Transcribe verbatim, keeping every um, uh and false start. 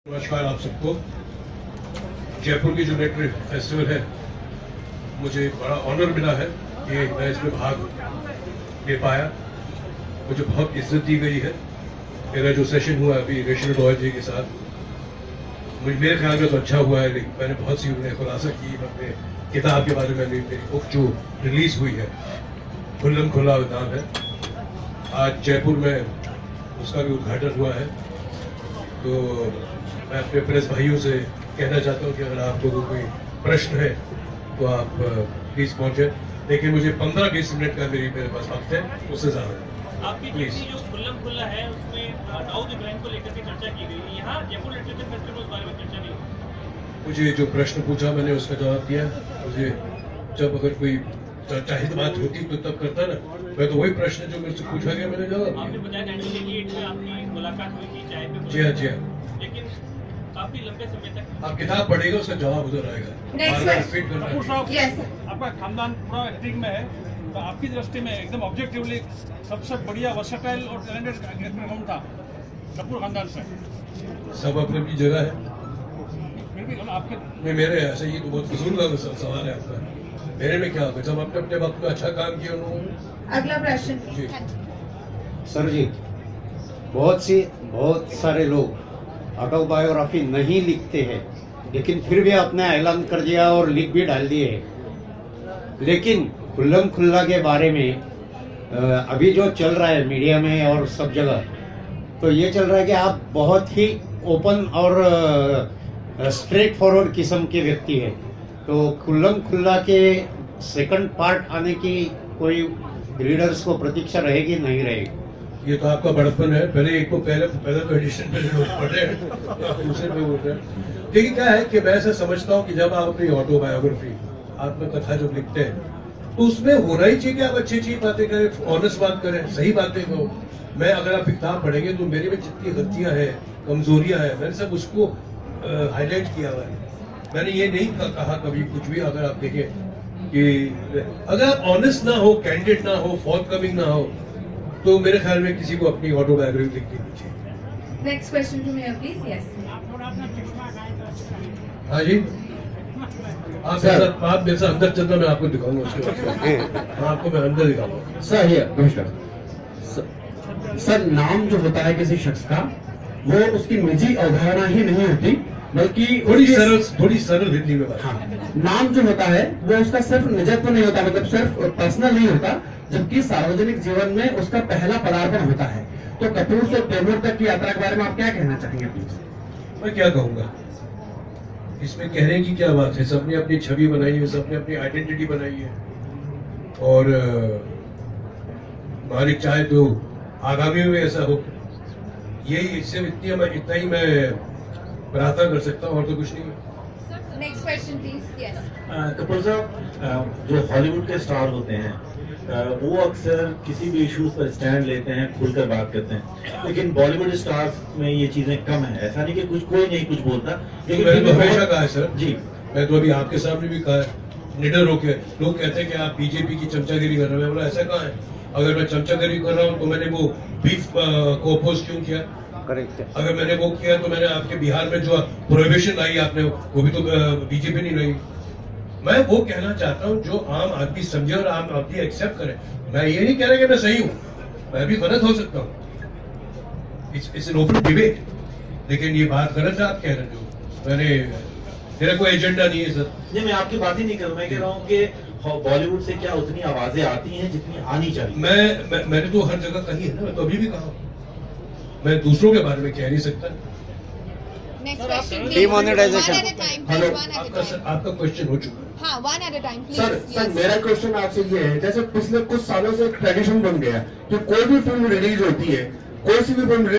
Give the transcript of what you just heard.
नमस्कार आप सबको। जयपुर की जो लिटरेरी फेस्टिवल है, मुझे बड़ा ऑनर मिला है कि मैं इसमें भाग ले पाया। मुझे बहुत इज्जत दी गई है। मेरा जो सेशन हुआ अभी रेशल रॉय जी के साथ, मुझे मेरे ख्याल में तो अच्छा हुआ है। लेकिन मैंने बहुत सी उन्हें खुलासा की अपने किताब के बारे में। मेरी बुक जो रिलीज हुई है, खुल्लम खुल्ला नाम है। आज जयपुर में उसका भी उद्घाटन हुआ है। तो मैं अपने प्रेस भाइयों से कहना चाहता हूँ कि अगर आप लोगों को कोई प्रश्न है तो आप प्लीज पहुंचे। लेकिन मुझे पंद्रह बीस मिनट का मेरी मेरे पास वक्त है, उससे ज्यादा है। आपकी प्लीज जो खुल्लम खुल्ला है उसमें दाऊद इब्राहिम को लेकर के चर्चा की गई। यहाँ जयपुर लिटरेचर फेस्टिवल उस बारे में चर्चा नहीं हुई। मुझे जो प्रश्न पूछा मैंने उसका जवाब दिया। मुझे जब अगर कोई चाहे बात होती तो तब करता ना। मैं तो वही प्रश्न जो मेरे से पूछा गया मैंने जवाब दिया। आपने बताया में आपकी मुलाकात हुई थी चाय पे। जी हाँ जी हाँ। लेकिन काफी लंबे समय तक आप किताब पढ़ेगा उसका जवाब उधर आएगा। आपका खानदान पूरा एक्टिंग में है, तो आपकी दृष्टि में एकदम ऑब्जेक्टिवली सबसे बढ़िया वर्सेटाइल और टैलेंटेड एक्टर कौन था कपूर खानदान से? सब अपनी अपनी जगह है। फिर भी हम आपके नहीं, मेरे ऐसे ही तो बहुत फजूल का सवाल है आपका। मेरे में क्या होगा? सब अपने अपने वक्त में अच्छा काम किया उन्होंने। अगला प्रश्न जी सर जी, बहुत सी बहुत सारे लोग ऑटोबायोग्राफी नहीं लिखते हैं, लेकिन फिर भी आपने ऐलान कर दिया और लिख भी डाल दिए। लेकिन खुल्लम खुल्ला के बारे में अभी जो चल रहा है मीडिया में और सब जगह, तो ये चल रहा है कि आप बहुत ही ओपन और स्ट्रेट फॉरवर्ड किस्म के व्यक्ति है। तो खुल्लम खुल्ला के सेकंड पार्ट आने की कोई रीडर्स को प्रतीक्षा रहेगी नहीं रहेगी? ये तो आपका बड़पन है। पहले एक को पहले पहले तो एडिशन पे पढ़ रहे हैं, दूसरे पे बोल रहे हैं। देखिए क्या है कि मैं ऐसा समझता हूँ कि जब आप अपनी ऑटोबायोग्राफी आत्मकथा जब लिखते हैं तो उसमें होना ही चाहिए कि आप अच्छी अच्छी बातें करें, ऑनेस्ट बात करें, सही बातें करो। मैं अगर आप किताब पढ़ेंगे तो मेरे में जितनी गलतियां हैं, कमजोरियां हैं, मैंने सब उसको हाईलाइट किया हुआ है। मैंने ये नहीं कहा कभी कुछ भी। अगर आप देखें कि अगर आप ऑनेस्ट ना हो, कैंडिड ना हो, फॉर्थ कमिंग ना हो, तो मेरे ख्याल में किसी को अपनी ऑटोबायोग्राफी लिखनी नहीं चाहिए। Next question to me please. Yes हाँ जी, आप मेरे साथ आप मेरे साथ अंदर चलना, मैं आपको दिखाऊंगा उसके बाद। आपको मैं अंदर दिखाऊंगा। सर ये नमस्कार सर, नाम जो होता है किसी शख्स का, वो उसकी निजी अवधारणा ही नहीं होती, बल्कि थोड़ी सरल थोड़ी सरल हिंदी में बात। हाँ, नाम जो होता है वो उसका सिर्फ निजत्व नहीं होता, मतलब सिर्फ पर्सनल नहीं होता, जबकि सार्वजनिक जीवन में उसका पहला पदार्पण होता है। तो कपूर से तैमूर तक की यात्रा के बारे में आप क्या कहना चाहेंगे प्लीज? मैं क्या कहूंगा, इसमें कहने की क्या बात है? सबने अपनी छवि बनाई है, सबने अपनी आइडेंटिटी बनाई है, और मालिक चाहे तो आगामी में ऐसा हो। यही इससे इतनी मैं इतना ही मैं प्रार्थना कर सकता हूँ, और तो कुछ नहीं। Next question please. Yes Kapoor साहब, जो हॉलीवुड के स्टार होते हैं वो अक्सर किसी भी इश्यूज पर स्टैंड लेते हैं, खुलकर बात करते हैं, लेकिन बॉलीवुड स्टार्स में ये चीजें कम है। ऐसा नहीं कि कुछ कोई नहीं कुछ बोलता, लेकिन मैंने तो हमेशा कहा है सर जी, मैं तो अभी आपके सामने भी कहा है, निडर होके। लोग कहते हैं कि आप बीजेपी की चमचागिरी कर रहे हैं। बोला ऐसा कहा है? अगर मैं चमचागिरी कर रहा हूँ तो मैंने वो बीफ को अपोज क्यों किया? करेक्ट। अगर मैंने वो किया तो मैंने आपके बिहार में जो प्रोहिबिशन लाई आपने, वो भी तो बीजेपी नहीं लाई। मैं वो कहना चाहता हूँ जो आम आदमी समझे और आम आदमी एक्सेप्ट करे। मैं ये नहीं कह रहा कि मैं सही हूँ, मैं भी गलत हो सकता हूँ। It's an open debate. लेकिन ये बात गलत है आप कह रहे हो। मैंने मेरा कोई एजेंडा नहीं है सर। नहीं, मैं आपकी बात ही नहीं कर रहा। मैं कह रहा हूँ कि बॉलीवुड से क्या उतनी आवाजें आती हैं जितनी आनी चाहिए? मैं, मैं मैंने तो हर जगह कही है ना, मैं तो अभी भी कहा। मैं दूसरों के बारे में कह नहीं सकता। डिमोनेटाइजेशन। आपका क्वेश्चन हो चुका है। हाँ, one at a time please. Sir sir मेरा क्वेश्चन आपसे ये है, जैसे पिछले कुछ सालों से एक ट्रेडिशन बन गया कि कोई भी फिल्म रिलीज होती है, कोई सी भी फिल्म